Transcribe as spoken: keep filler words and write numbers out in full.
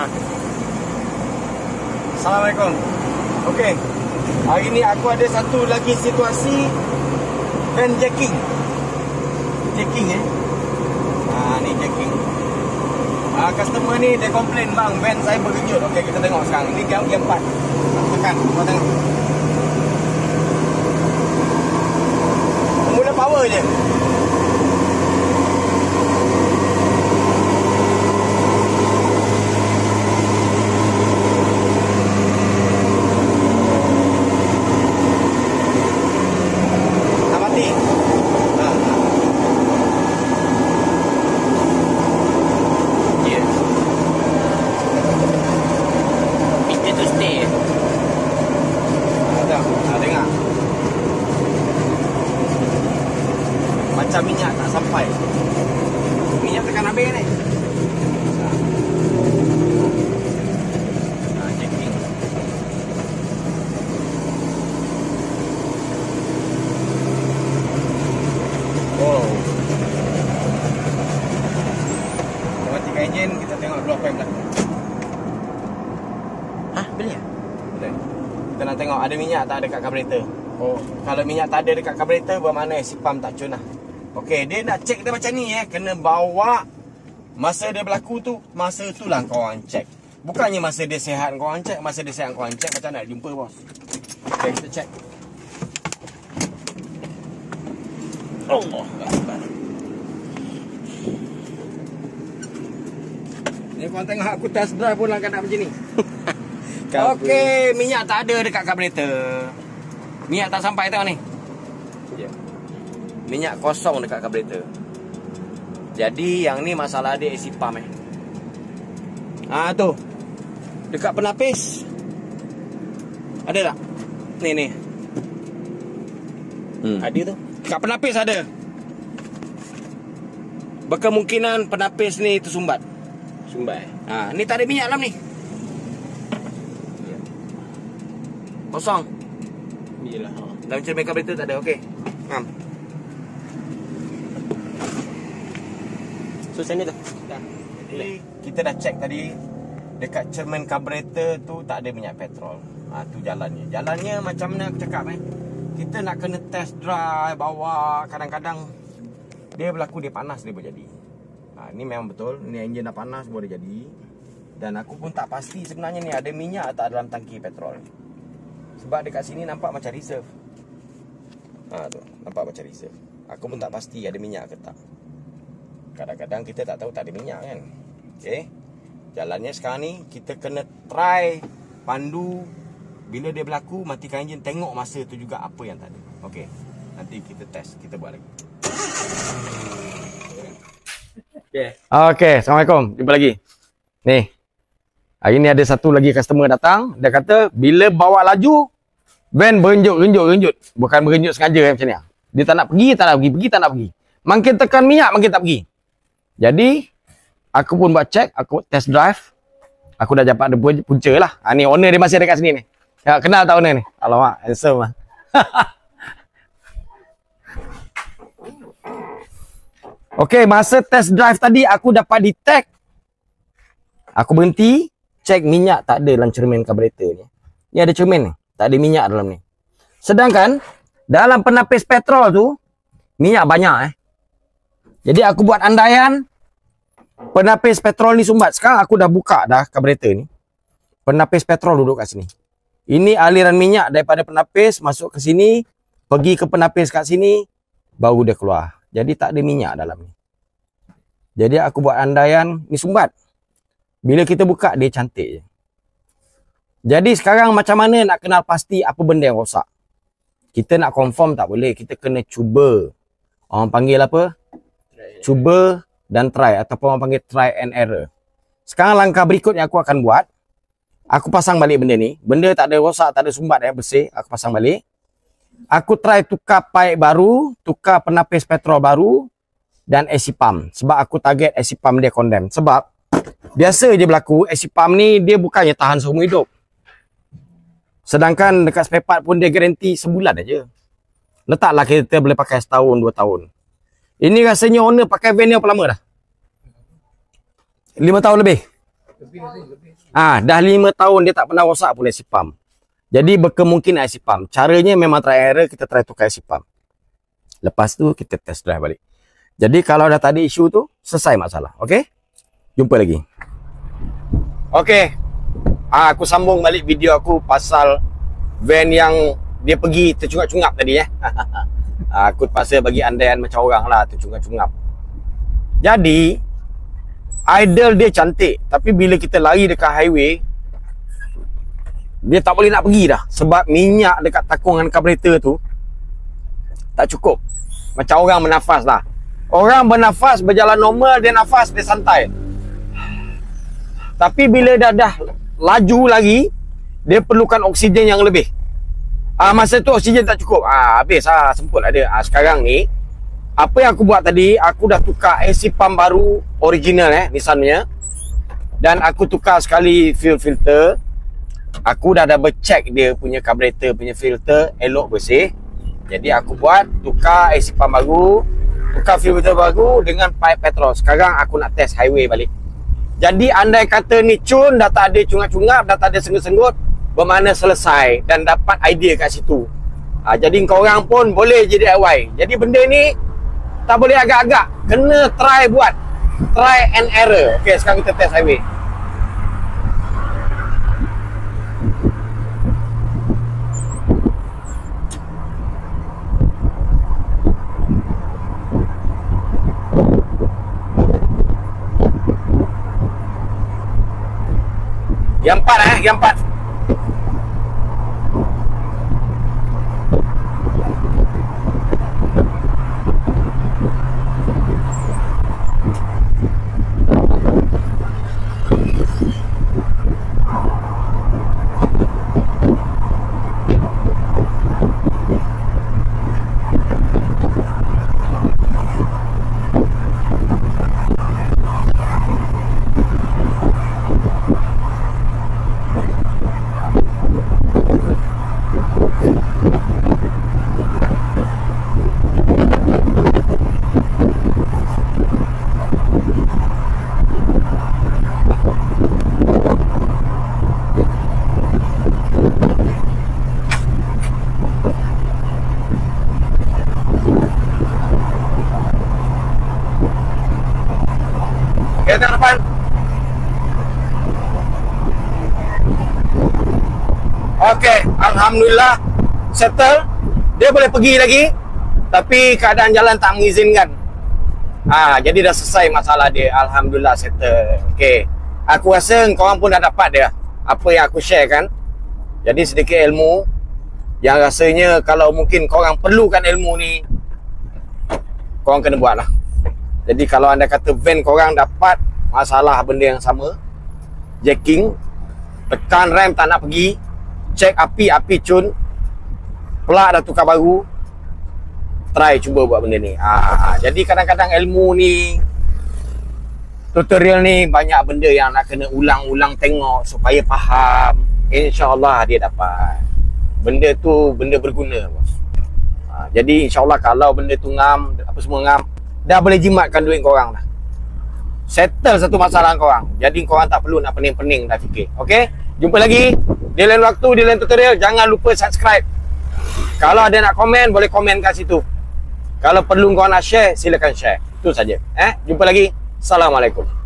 Ha. Assalamualaikum. Okey. Hari ni aku ada satu lagi situasi van jacking. Jacking eh. Ha, ni jacking. Ah, customer ni dia komplain, bang, van saya berkejut. Okey, kita tengok sekarang. Ini gear empat. Tekan, kau tengok. Mula power je. Dah mati. Ha. Yeah. Pintu tu stay. Ada, ha, dengar. Macam minyak tak sampai. Minyak tekan habis ni. Ha. Ha, checking. Wow. Kita matikan enjin, kita tengok dulu apa yang berlaku. Hah, boleh ah? Boleh. Kita nak tengok ada minyak tak dekat karburator. Oh, kalau minyak tak ada dekat karburator bermakna isi pump tak cun lah. Okey, dia nak check dia macam ni eh, kena bawa masa dia berlaku tu, masa tu lah kau orang check. Bukannya masa dia sihat kau orang check, masa dia sihat kau orang check, macam nak jumpa bos. Okey, kita check. Allah Akbar. Ni kau tengok aku test drive pun lah keadaan macam ni. Okey, minyak tak ada dekat karburator. Minyak tak sampai tengok ni. Ya. Minyak kosong dekat karburator. Jadi yang ni masalah dia isi pump eh. Ah tu. Dekat penapis. Ada tak? Ni ni. Hmm. Ada tu. Dekat penapis ada. Berkemungkinan penapis ni tersumbat. Sumbai. Ha, ni tak ada minyak dalam ni. Kosong. Iyalah. Ha. Dalam cermin karburator tak ada. Okey. Ngam. So sana tu. Dah. Jadi kita dah check tadi dekat cermin karburator tu tak ada minyak petrol. Ha, tu jalannya. Jalannya macam mana aku cakap eh. Kita nak kena test drive, bawa, kadang-kadang dia berlaku dia panas dia boleh jadi. Ha, ni memang betul. Ni enjin dah panas boleh jadi. Dan aku pun tak pasti sebenarnya ni ada minyak tak dalam tangki petrol. Sebab dekat sini nampak macam reserve. Ha tu, nampak macam reserve. Aku pun tak pasti ada minyak ke tak. Kadang-kadang kita tak tahu tak ada minyak kan. Okey. Jalannya sekarang ni kita kena try pandu bila dia berlaku, matikan enjin, tengok masa tu juga apa yang tak ada. Okey. Nanti kita test, kita buat lagi. Okey. Okey, Assalamualaikum. Jumpa lagi. Ni. Hari ni ada satu lagi customer datang, dia kata bila bawa laju van berenjut-renjut-renjut. Bukan berenjut sengaja eh, macam ni. Dia tak nak pergi, tak nak pergi, pergi tak nak pergi. Makin tekan minyak, makin tak pergi. Jadi aku pun buat check, aku test drive. Aku dah dapat ada punca lah. Ha, ni owner dia masih dekat sini ni. Ya, kenal tak owner ni? Alamak, handsome lah. Okey, masa test drive tadi aku dapat detect. Aku berhenti, check minyak tak ada dalam cermin karburator ni. Ni ada cermin ni, tak ada minyak dalam ni. Sedangkan dalam penapis petrol tu minyak banyak eh. Jadi aku buat andaian penapis petrol ni sumbat. Sekarang aku dah buka dah karburator ni. Penapis petrol duduk kat sini. Ini aliran minyak daripada penapis masuk ke sini, pergi ke penapis kat sini, baru dia keluar. Jadi tak ada minyak dalam ni. Jadi aku buat andaian ni sumbat. Bila kita buka dia cantik je. Jadi sekarang macam mana nak kenal pasti apa benda yang rosak? Kita nak confirm tak boleh, kita kena cuba. Orang panggil apa? Cuba dan try, ataupun orang panggil try and error. Sekarang langkah berikut yang aku akan buat, aku pasang balik benda ni. Benda tak ada rosak, tak ada sumbat yang bersih, aku pasang balik. Aku try tukar pipe baru, tukar penapis petrol baru dan A C pump. Sebab aku target A C pump dia condemn. Sebab biasa je berlaku, A C pump ni dia bukannya tahan seumur hidup. Sedangkan dekat spare part pun dia garanti sebulan aja. Letaklah kita boleh pakai setahun, dua tahun. Ini rasanya owner pakai van ni berapa lama dah? Lima tahun lebih? Ah, dah lima tahun dia tak pernah rosak pun I C pump. Jadi berkemungkinan I C pump. Caranya memang try error, kita try tukar I C pump. Lepas tu kita test drive balik. Jadi kalau dah tak ada isu tu, selesai masalah. Okey? Jumpa lagi. Okey. Ah, aku sambung balik video aku pasal van yang dia pergi tercungap-cungap tadi eh. ah, aku terpaksa bagi andaian macam orang lah tercungap-cungap. Jadi idle dia cantik, tapi bila kita lari dekat highway dia tak boleh nak pergi dah sebab minyak dekat takungan karburator tu tak cukup. Macam orang bernafas lah. Orang bernafas berjalan normal, dia nafas dia santai. Tapi bila dah dah laju lagi, dia perlukan oksigen yang lebih. Ah, masa tu oksigen tak cukup. Ah, habis ah, semput ada. Ah, sekarang ni apa yang aku buat tadi, aku dah tukar A C pump baru original eh Nissan punya. Dan aku tukar sekali fuel filter. Aku dah double check dia punya karburator punya filter elok bersih. Jadi aku buat tukar A C pump baru, tukar fuel filter baru dengan pipe petrol. Sekarang aku nak test highway balik. Jadi andai kata ni cun dah tak ada cungap-cungap, dah tak ada senggut-senggut, bermakna selesai dan dapat idea kat situ. Ha, jadi korang pun boleh je D I Y. Jadi benda ni tak boleh agak-agak, kena try buat. Try and error. Okey, sekarang kita test highway. Yang empat eh, yang empat. Kereta depan. Okey, alhamdulillah settle. Dia boleh pergi lagi, tapi keadaan jalan tak mengizinkan. Ah, jadi dah selesai masalah dia. Alhamdulillah settle. Okey. Aku rasa korang pun dah dapat dia apa yang aku share kan. Jadi sedikit ilmu yang rasanya kalau mungkin korang perlukan ilmu ni, korang kena buat lah. Jadi kalau anda kata van korang dapat masalah benda yang sama, jacking, tekan rem tak nak pergi, cek api, api cun, pelak dah tukar baru, try cuba buat benda ni. ha, Jadi kadang-kadang ilmu ni, tutorial ni banyak benda yang nak kena ulang-ulang tengok supaya faham. InsyaAllah dia dapat. Benda tu benda berguna bos. ha, Jadi insyaAllah kalau benda tu ngam, apa semua ngam, dah boleh jimatkan duit korang dah. Settle satu masalah korang. Jadi korang tak perlu nak pening-pening dah fikir. Okey? Jumpa lagi di lain waktu, di lain tutorial. Jangan lupa subscribe. Kalau ada nak komen, boleh komen kat situ. Kalau perlu korang nak share, silakan share. Itu saja. Eh? Jumpa lagi. Assalamualaikum.